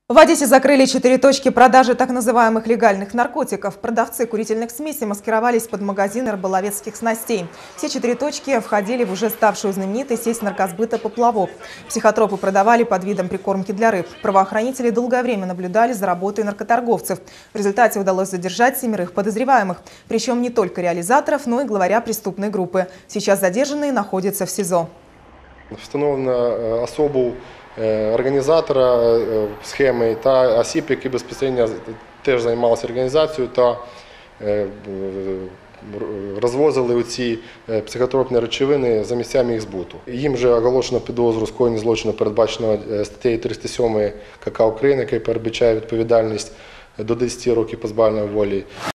В Одессе закрыли 4 точки продажи так называемых легальных наркотиков. Продавцы курительных смесей маскировались под магазины рыболовецких снастей. Все 4 точки входили в уже ставшую знаменитой сеть наркосбыта «Поплавок». Психотропы продавали под видом прикормки для рыб. Правоохранители долгое время наблюдали за работой наркоторговцев. В результате удалось задержать 7 подозреваемых. Причем не только реализаторов, но и главаря преступной группы. Сейчас задержанные находятся в СИЗО. Встановлено особу організатора схеми та осіб, які безпосередньо теж займалися організацією та розвозили ці психотропні речовини за місцями їх збуту. Їм вже оголошено підозру скоєння злочину, передбаченого статтею 307 КК України, яка передбачає відповідальність до 10 років позбавлення волі.